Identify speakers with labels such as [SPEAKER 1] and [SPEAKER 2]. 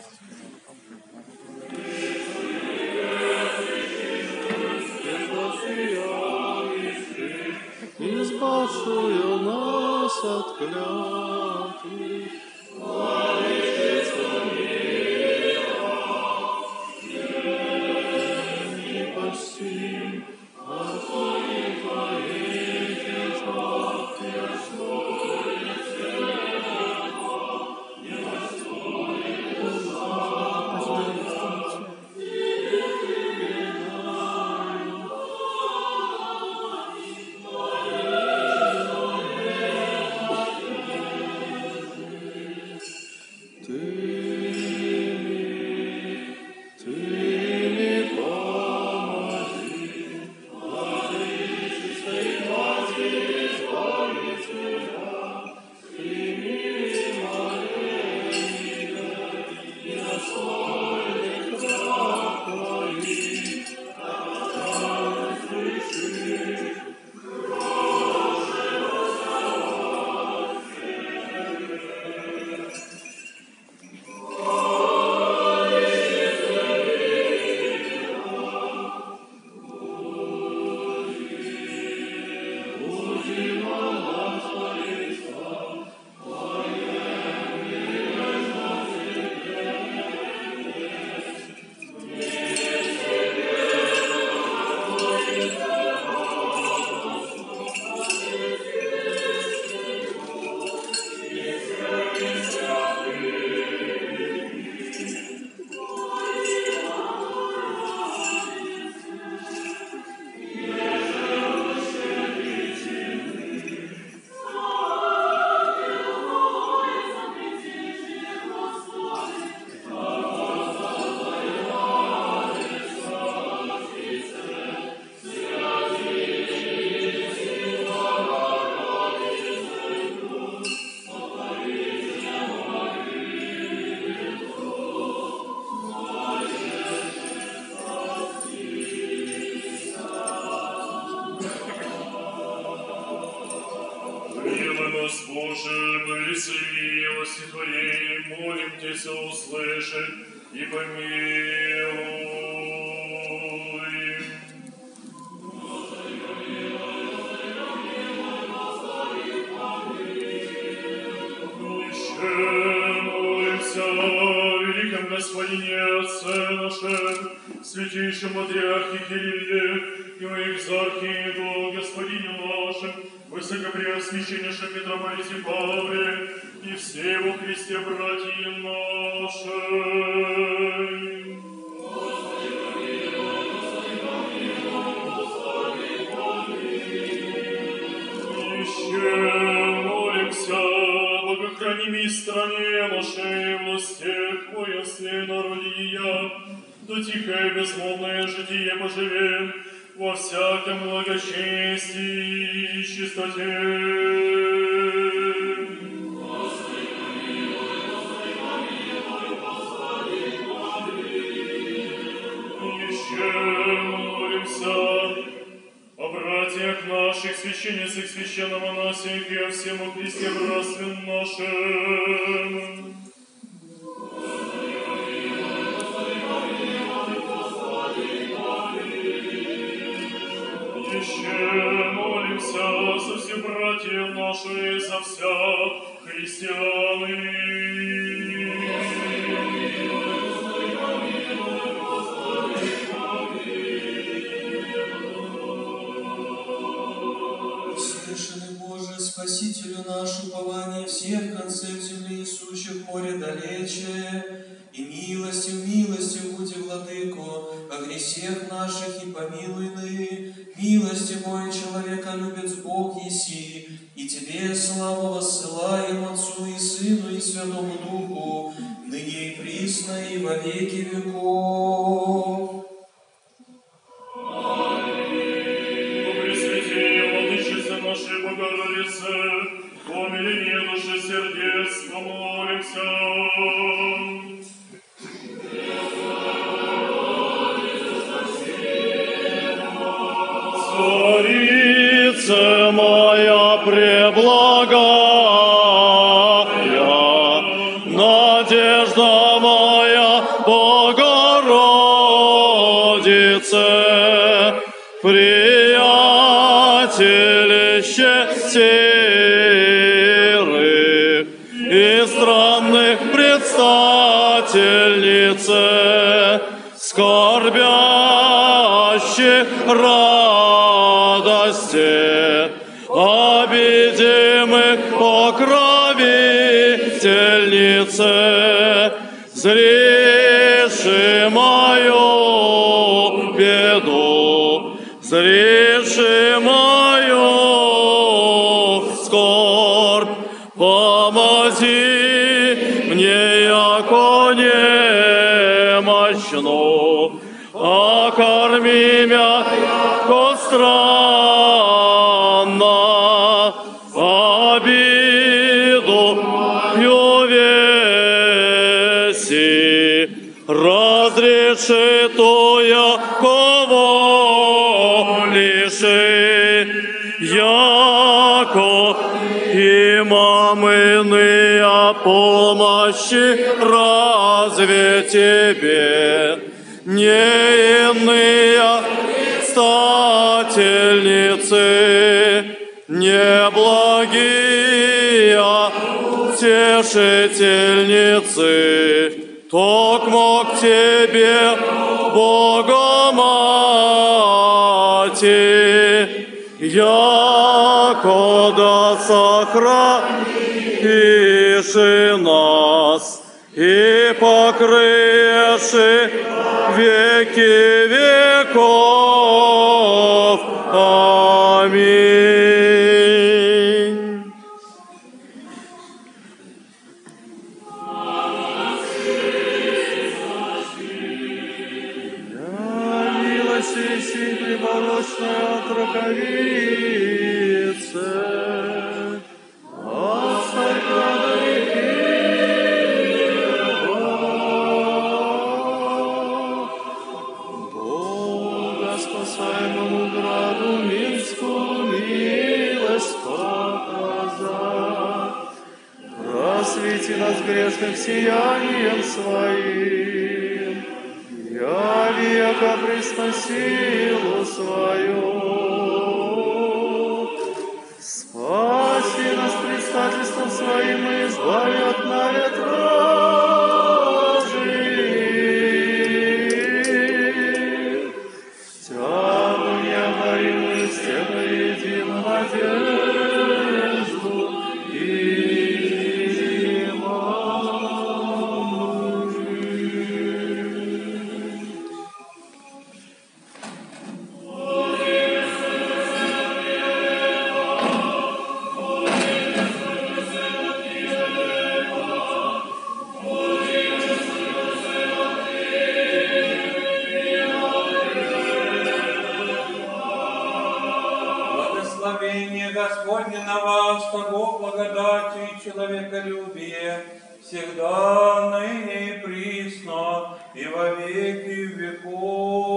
[SPEAKER 1] избавшую нас от клятвы, владычицу мира, и почтим от Твоих веки, как ясное тело, ясное душа,
[SPEAKER 2] и помилуй. Еще молимся о великом Господине Отце нашем, святейшем Патриархе Кирилле и о Экзархе Господине нашем, высокопреосвященнейшем митрополите Павле и все во Христе братья наши. Богохраними стране нашей, властях воинстве народе ее, да тихое безмолвное житие поживем во всяком благочестии и чистоте. Господи, помилуй, Господи, помилуй, Господи, помилуй. Еще молимся о братьях наших, священницах, священномонасях и о всем о Христе братстве нашем. Господи, помилуй, Господи, помилуй, Господи, помилуй. Еще молимся за все братья наши, за вся христианы.
[SPEAKER 3] Спасителю наш, упование всех концев земли, сущих море далече, и милостив буди, владыко, о грехах наших и помилуй ны, милости мой человеколюбец Бог еси, и Тебе славу воссылаем Отцу и Сыну и Святому Духу, ныне и присно и во веки веков.
[SPEAKER 2] Нашей Богородице, о милении души сердец, помолимся.
[SPEAKER 1] Царица моя преблагая, надежда моя Тельнице, приятелище серых и странных предстательнице, скорбящих радости, обидимых покровительнице, зриши мою беду, зриши мою скорбь, помози мне, яко немощну, окорми мя, яко странно, обиду веси, разреши то, яко волиши, яко имамыны помощи разве тебе не иные стательницы, не благие утешительницы, токмо к тебе, Богомати, яко да сохраниши нас и покрыши веки веков. Аминь. Милости препорочная отроковице, от царька до реки Бога спасаемому граду Минскую милость показать, просвети нас грешных сиянием своим, яви, яко присно силу свою. Спаси нас предстательством своим и избави от навет вражьих. Тягу необоримую стену единую надежду и
[SPEAKER 3] Господне на вас, того благодати и человеколюбие, всегда, ныне и присно, и во веки веков.